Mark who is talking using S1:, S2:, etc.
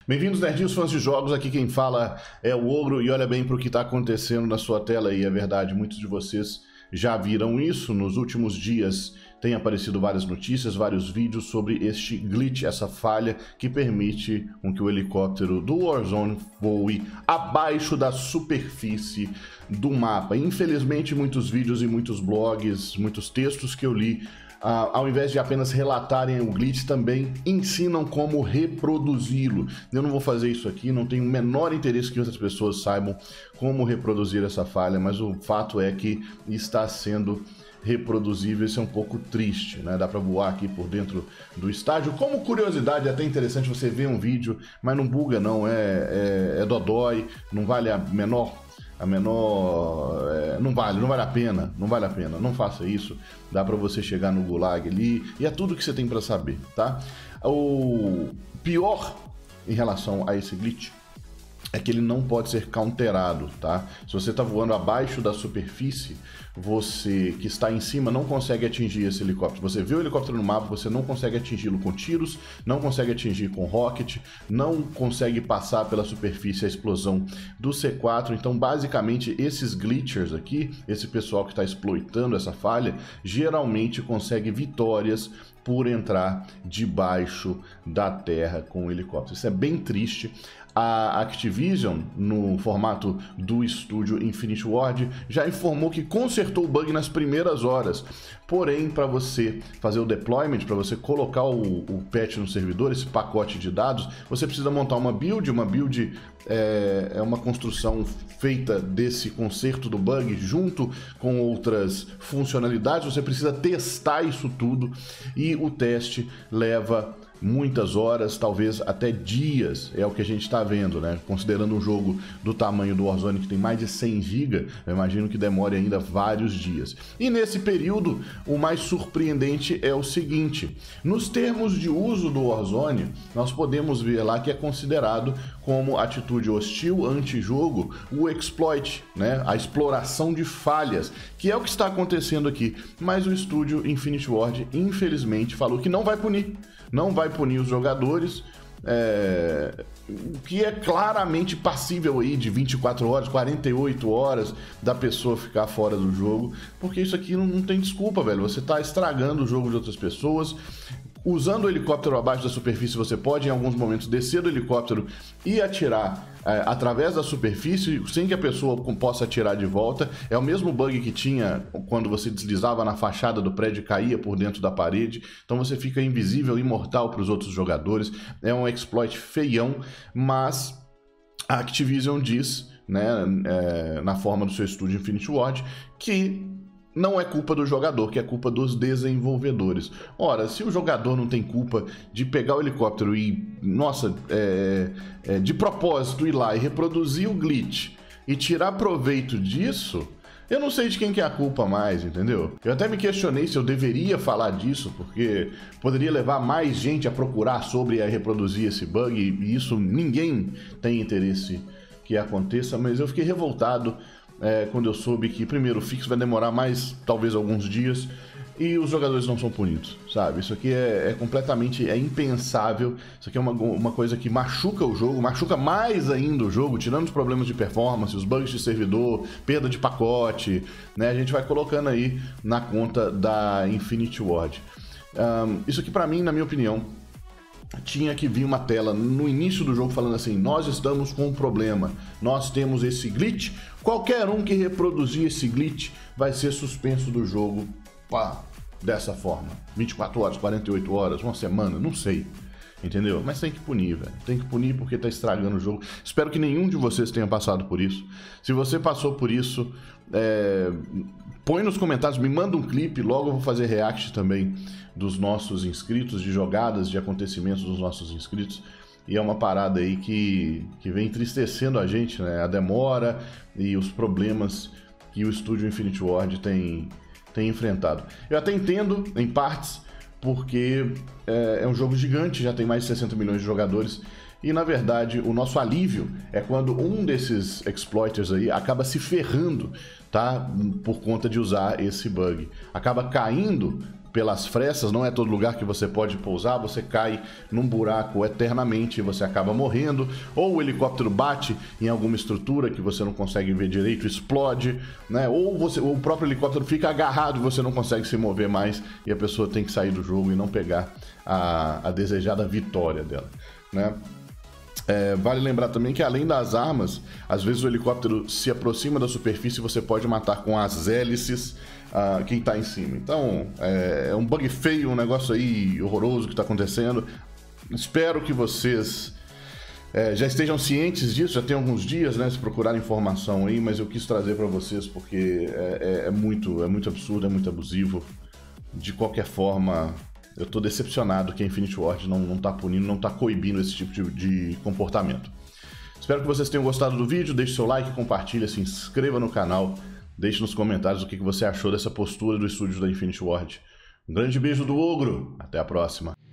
S1: Bem-vindos, nerdinhos, fãs de jogos. Aqui quem fala é o Ogro e olha bem para o que está acontecendo na sua tela aí. É verdade, muitos de vocês já viram isso. Nos últimos dias tem aparecido várias notícias, vários vídeos sobre este glitch, essa falha que permite que o helicóptero do Warzone voe abaixo da superfície do mapa. Infelizmente, muitos vídeos e muitos blogs, muitos textos que eu li, ao invés de apenas relatarem o glitch, também ensinam como reproduzi-lo. Eu não vou fazer isso aqui, não tenho o menor interesse que outras pessoas saibam como reproduzir essa falha, mas o fato é que está sendo reproduzível. Isso é um pouco triste, né? Dá para voar aqui por dentro do estádio. Como curiosidade, é até interessante você ver um vídeo, mas não buga não, é dodói, não vale não vale a pena, não faça isso. Dá para você chegar no Gulag ali e é tudo que você tem para saber, tá? O pior em relação a esse glitch é que ele não pode ser counterado, tá? Se você está voando abaixo da superfície, você que está em cima não consegue atingir esse helicóptero. Você vê o helicóptero no mapa, você não consegue atingi-lo com tiros, não consegue atingir com rocket, não consegue passar pela superfície a explosão do C4. Então, basicamente, esses glitchers aqui, esse pessoal que está exploitando essa falha, geralmente consegue vitórias por entrar debaixo da terra com o helicóptero. Isso é bem triste. A Activision, no formato do estúdio Infinity Ward, já informou que consertou o bug nas primeiras horas. Porém, para você fazer o deployment, para você colocar o patch no servidor, esse pacote de dados, você precisa montar uma build. Uma build é uma construção feita desse conserto do bug junto com outras funcionalidades. Você precisa testar isso tudo e o teste leva muitas horas, talvez até dias, é o que a gente está vendo, né? Considerando um jogo do tamanho do Warzone, que tem mais de 100 GB, eu imagino que demore ainda vários dias. E nesse período, o mais surpreendente é o seguinte: nos termos de uso do Warzone, nós podemos ver lá que é considerado como atitude hostil, anti-jogo, o exploit, né? A exploração de falhas, que é o que está acontecendo aqui. Mas o estúdio Infinity Ward, infelizmente, falou que não vai punir. Não vai punir os jogadores, o que é claramente passível aí de 24 horas, 48 horas da pessoa ficar fora do jogo, porque isso aqui não tem desculpa, velho. Você tá estragando o jogo de outras pessoas. Usando o helicóptero abaixo da superfície, você pode, em alguns momentos, descer do helicóptero e atirar através da superfície, sem que a pessoa possa atirar de volta. É o mesmo bug que tinha quando você deslizava na fachada do prédio e caía por dentro da parede. Então você fica invisível, imortal para os outros jogadores. É um exploit feião, mas a Activision diz, né, na forma do seu estúdio Infinity Ward, que não é culpa do jogador, que é culpa dos desenvolvedores. Ora, se o jogador não tem culpa de pegar o helicóptero e, de propósito ir lá e reproduzir o glitch e tirar proveito disso, eu não sei de quem que é a culpa mais, entendeu? Eu até me questionei se eu deveria falar disso, porque poderia levar mais gente a procurar sobre e a reproduzir esse bug, e isso ninguém tem interesse que aconteça, mas eu fiquei revoltado quando eu soube que, primeiro, o fix vai demorar mais, talvez, alguns dias, e os jogadores não são punidos, sabe? Isso aqui é completamente impensável. Isso aqui é uma coisa que machuca o jogo, machuca mais ainda o jogo, tirando os problemas de performance, os bugs de servidor, perda de pacote, né? A gente vai colocando aí na conta da Infinity Ward. Isso aqui, pra mim, na minha opinião, tinha que vir uma tela no início do jogo falando assim: nós estamos com um problema, nós temos esse glitch, qualquer um que reproduzir esse glitch vai ser suspenso do jogo, dessa forma, 24 horas, 48 horas, uma semana, não sei, entendeu? Mas tem que punir, velho, tem que punir porque tá estragando o jogo. Espero que nenhum de vocês tenha passado por isso. Se você passou por isso, põe nos comentários, me manda um clipe, logo eu vou fazer react também dos nossos inscritos, de jogadas, de acontecimentos dos nossos inscritos. E é uma parada aí que vem entristecendo a gente, né? A demora e os problemas que o estúdio Infinity Ward tem enfrentado. Eu até entendo, em partes, porque é um jogo gigante, já tem mais de 60 milhões de jogadores. E, na verdade, o nosso alívio é quando um desses exploiters aí acaba se ferrando, tá? Por conta de usar esse bug. Acaba caindo pelas frestas, não é todo lugar que você pode pousar, você cai num buraco eternamente e você acaba morrendo, ou o helicóptero bate em alguma estrutura que você não consegue ver direito, explode, né? Ou o próprio helicóptero fica agarrado e você não consegue se mover mais e a pessoa tem que sair do jogo e não pegar a desejada vitória dela, né? Vale lembrar também que além das armas, às vezes o helicóptero se aproxima da superfície e você pode matar com as hélices quem está em cima. Então é um bug feio, um negócio aí horroroso que está acontecendo. Espero que vocês já estejam cientes disso, já tem alguns dias, né, se procurar informação aí, mas eu quis trazer para vocês porque é muito absurdo, é muito abusivo. De qualquer forma, eu tô decepcionado que a Infinity Ward não tá punindo, não tá coibindo esse tipo de comportamento. Espero que vocês tenham gostado do vídeo, deixe seu like, compartilhe, se inscreva no canal, deixe nos comentários o que você achou dessa postura do estúdio da Infinity Ward. Um grande beijo do Ogro, até a próxima.